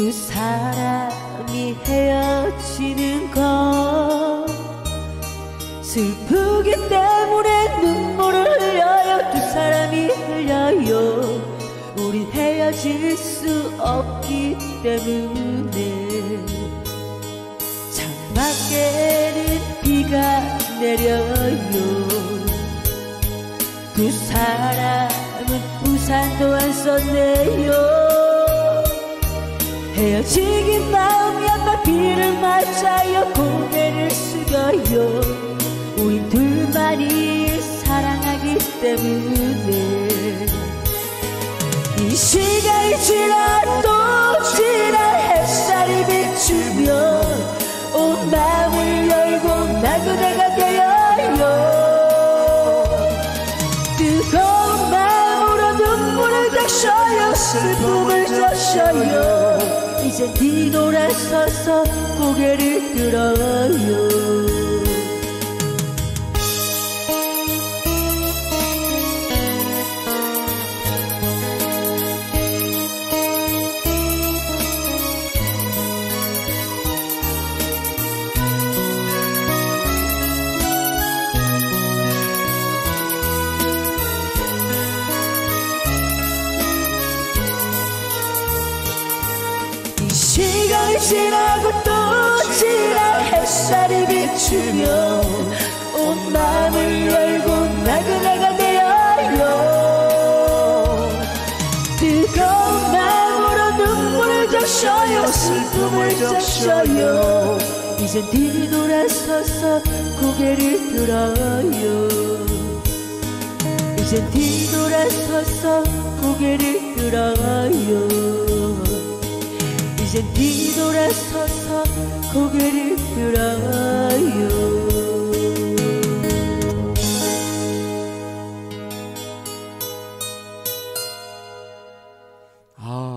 두 사람이 헤어지는 건 슬프기 때문에 눈물을 흘려요. 두 사람이 흘려요. 우린 헤어질 수 없기 때문에. 창밖에는 비가 내려요. 두 사람은 우산도 안 썼네요. 헤어지긴 마음이 아파 비를 맞아요. 고개를 숙여요. 우린 둘만이 사랑하기 때문에. 이 시간이 지나도 지나 햇살이 비추면 온 마음을 열고 난 그대가 되어요. 뜨거운 마음으로 눈물을 적셔요. 슬픔을 적셔요. 이제 뒤돌아서서 고개를 들어요. 시간이 지나고 또 지나 햇살이 비추며 온 마음을 열고 나 그대가 되어요. 뜨거운 마음으로 눈물을 적셔요. 슬픔을 적셔요. 이젠 뒤돌아서서 고개를 들어요. 이젠 뒤돌아서서 고개를 들어요. 이제 뒤돌아서서 고개를 들어